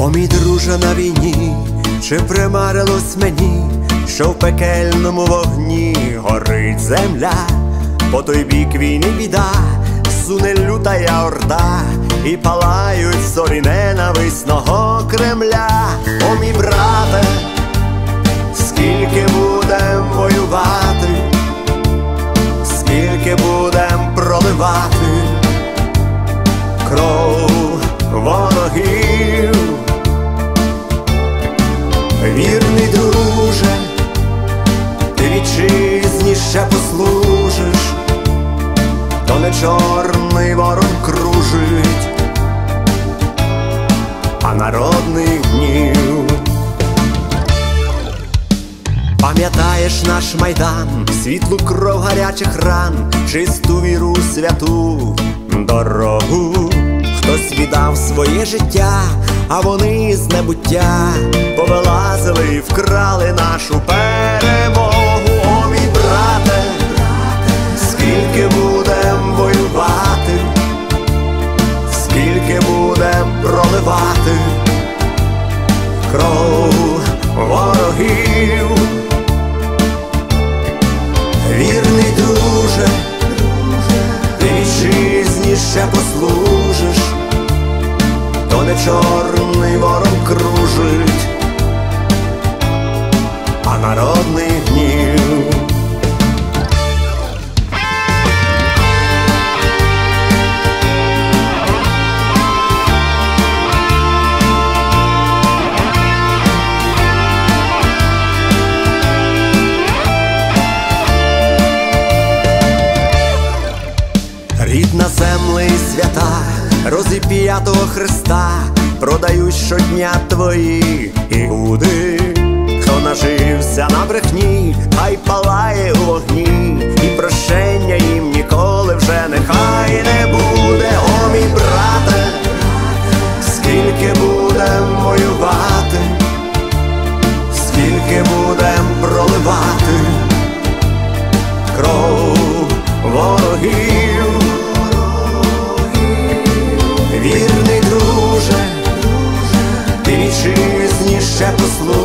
О, мій друже на війні, чи примарилось мені, що в пекельному вогні горить земля? По той бік війни біда, суне лютая орда, і палають зорі ненависного Кремля. О, мій брате, скільки будем воювати, скільки будем проливати кров ворогів. Вірний друже, ти вітчизні ще послужиш, то не чорний ворон кружить, а народний гнів. Пам'ятаєш наш Майдан, світлу кров гарячих ран, чисту віру, святу дорогу? Хтось віддав своє життя, а вони з небуття повилазили і вкрали нашу перемогу. О, мій брате, скільки будем воювати, скільки будем проливати кров ворогів. Вірний друже, ти вітчизні ще послужиш, то не чорний ворон кружить, а народний гнів. Рідна земля і свята, розіп'ятого Христа продають щодня твої ігуди. Хто нажився на брехні, хай палає у вогні, і прощення їм ніколи вже нехай не буде. О, мій брате, скільки будем воювати, скільки будем проливати кров ворогів. Вірний друже, ти вітчизні ще послужиш,